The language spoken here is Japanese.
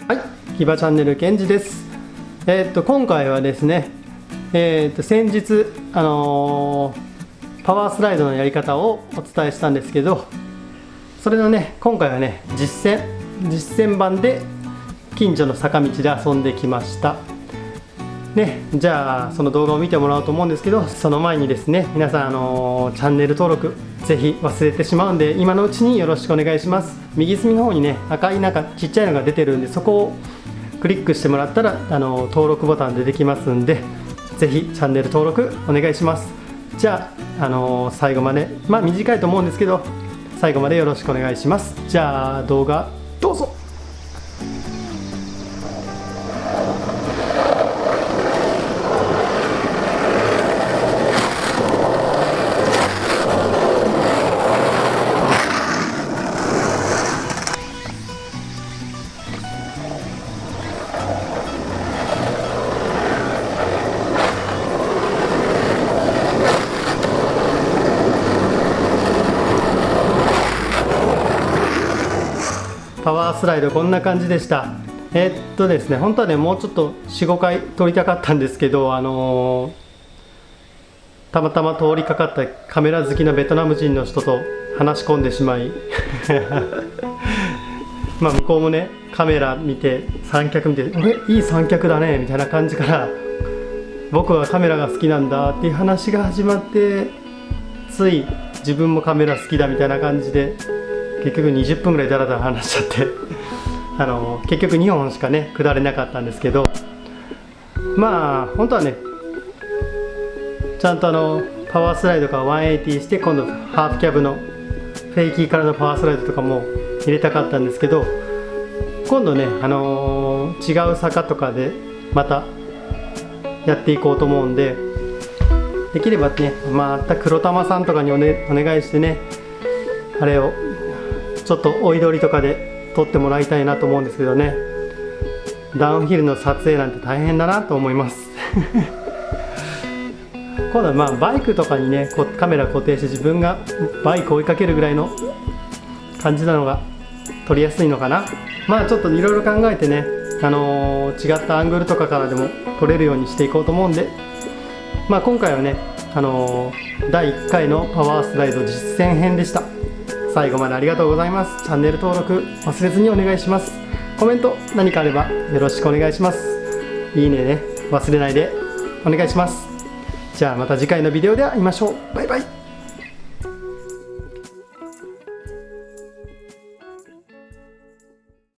はい、キバチャンネルケンジです。今回はですね、先日パワースライドのやり方をお伝えしたんですけど、それのね今回はね実践版で近所の坂道で遊んできましたね。じゃあその動画を見てもらおうと思うんですけど、その前にですね皆さんチャンネル登録ぜひ忘れてしまうんで今のうちによろしくお願いします。右隅の方にね赤いなんかちっちゃいのが出てるんで、そこをクリックしてもらったら登録ボタン出てきますんで、ぜひチャンネル登録お願いします。じゃあ、最後まで短いと思うんですけど最後までよろしくお願いします。じゃあ動画どうぞ。パワースライドこんな感じでした。ですね本当はねもうちょっと 4,5 回撮りたかったんですけど、たまたま通りかかったカメラ好きなベトナム人の人と話し込んでしまい向こうもねカメラ見て三脚見て「俺いい三脚だね」みたいな感じから「僕はカメラが好きなんだ」っていう話が始まって、つい自分もカメラ好きだみたいな感じで結局20分ぐらいだらだら話しちゃって結局2本しかね下れなかったんですけど、本当はねちゃんとパワースライドから180して今度ハーフキャブのフェイキーからのパワースライドとかも入れたかったんですけど、今度ね、違う坂とかでまたやっていこうと思うんで、できればねまた黒玉さんとかにお願いしてねあれをちょっと追い撮りとかで撮ってもらいたいなと思うんですけどね、ダウンヒルの撮影なんて大変だなと思います今度はバイクとかにねカメラ固定して自分がバイク追いかけるぐらいの感じなのが撮りやすいのかな。ちょっといろいろ考えてね、違ったアングルとかからでも撮れるようにしていこうと思うんで、今回はね、第1回のパワースライド実践編でした。最後までありがとうございます。チャンネル登録忘れずにお願いします。コメント何かあればよろしくお願いします。いいねね忘れないでお願いします。じゃあまた次回のビデオで会いましょう。バイバイ。